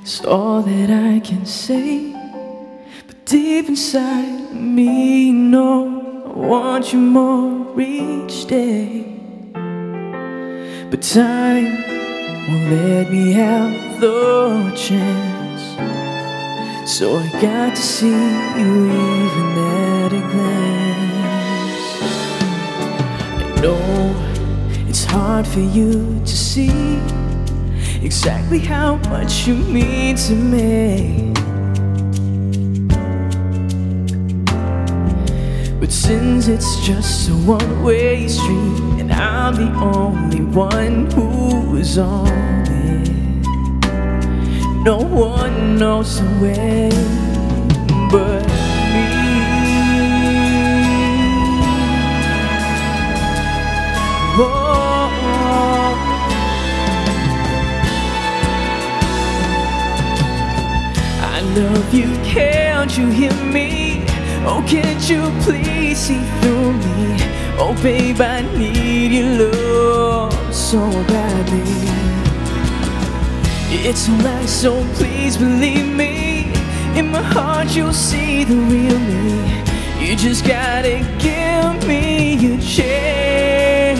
It's all that I can say, but deep inside me, know I want you more each day. But time won't let me have the chance, so I got to see you even at a glance. I know it's hard for you to see exactly how much you mean to me, but since it's just a one-way street and I'm the only one who's on it, no one knows the way but me. Oh, I love you, can't you hear me? Oh, can't you please see through me? Oh, babe, I need your love so badly. It's a lie, so please believe me. In my heart you'll see the real me. You just gotta give me a chance.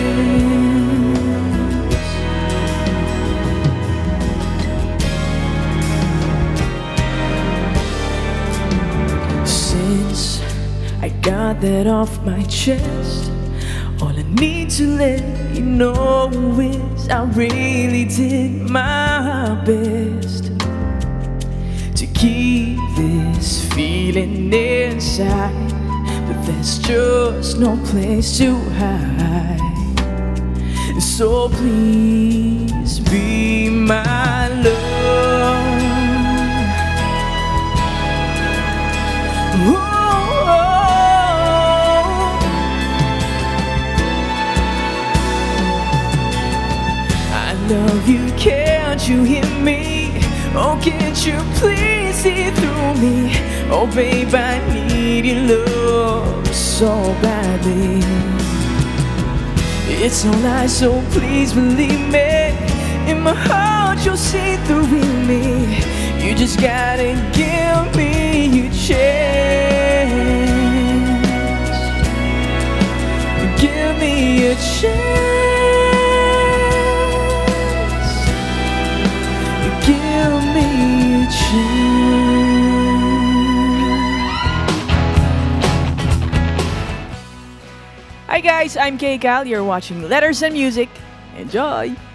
Since I got that off my chest, all I need to let you know is I really did my best to keep this feeling inside, but there's just no place to hide. So please be my love. Ooh. Love you, can't you hear me? Oh, can't you please see through me? Oh, babe, I need your love so badly. It's no lie, so please believe me. In my heart you'll see the real me. You just gotta give me a chance. Give me a chance. Hi guys, I'm KAYE CAL. You're watching Letters and Music. Enjoy!